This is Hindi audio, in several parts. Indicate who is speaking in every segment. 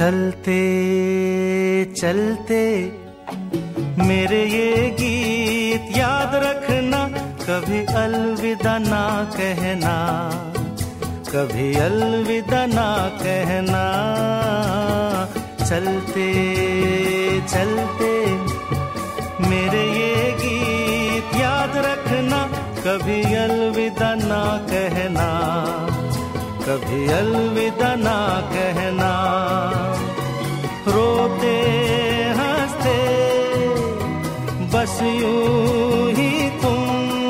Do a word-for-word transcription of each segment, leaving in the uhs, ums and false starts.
Speaker 1: चलते चलते मेरे ये गीत याद रखना, कभी अलविदा ना कहना, कभी अलविदा ना कहना। चलते चलते मेरे ये गीत याद रखना, कभी अलविदा ना कहना, कभी अलविदा ना कहना। रोते हंसते बस यूं ही तुम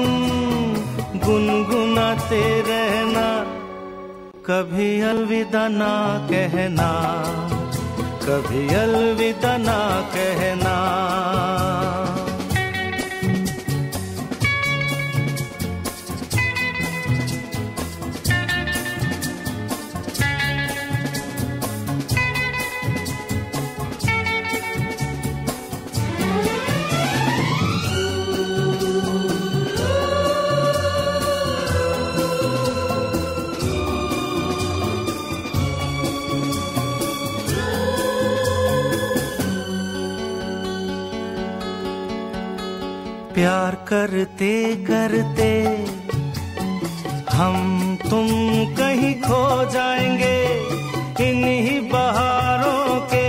Speaker 1: गुनगुनाते रहना, कभी अलविदा ना कहना, कभी अलविदा ना कहना। प्यार करते करते हम तुम कहीं खो जाएंगे, इन्हीं बहारों के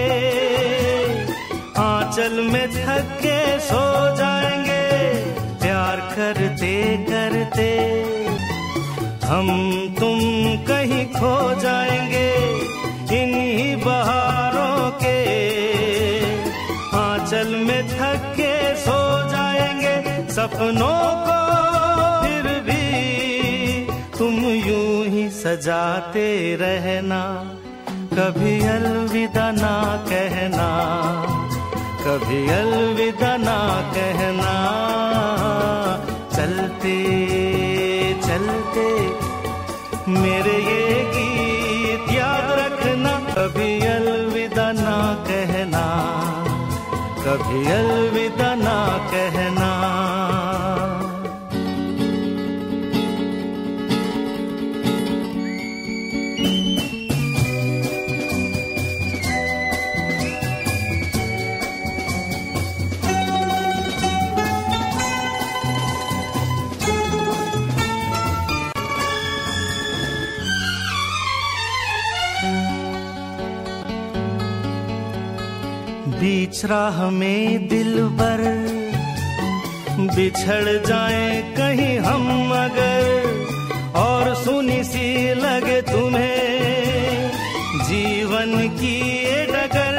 Speaker 1: आंचल में थक के सो जाएंगे। प्यार करते करते हम तुम कहीं खो जाएंगे, इन्हीं बहारों के आंचल में थक के सो जाएंगे। सपनों को फिर भी तुम यूं ही सजाते रहना, कभी अलविदा ना कहना, कभी अलविदा ना कहना। चलते चलते मेरे ये गीत याद रखना, कभी अलविदा ना कहना, कभी अलविदा ना कहना। बीच राह में दिलबर बिछड़ जाए कहीं हम अगर, और सुनी सी लगे तुम्हें जीवन की ये डगर।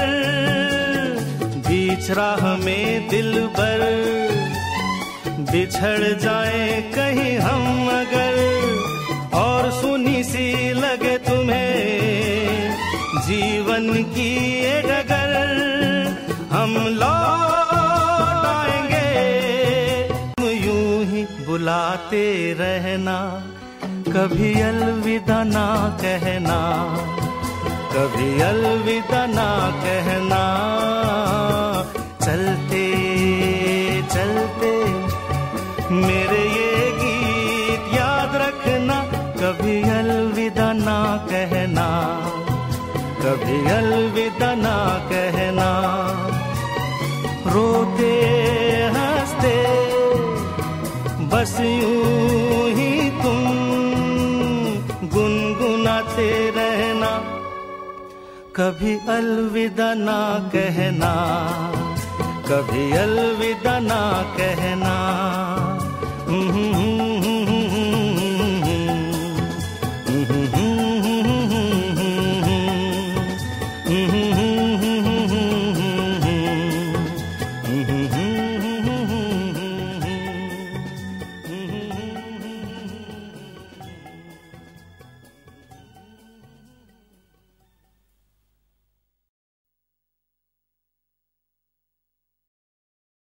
Speaker 1: बीच राह में दिलबर बिछड़ जाए कहीं हम अगर, और सुनी सी लगे तुम्हें जीवन की ये डगर। हम लौट आएंगे, तुम यूं ही बुलाते रहना, कभी अलविदा ना कहना, कभी अलविदा ना कहना। चलते चलते मेरे ये गीत याद रखना, कभी अलविदा ना कहना, कभी अलविदा ना कहना। रोते हंसते बस यूं ही तुम गुनगुनाते रहना, कभी अलविदा ना कहना, कभी अलविदा ना कहना।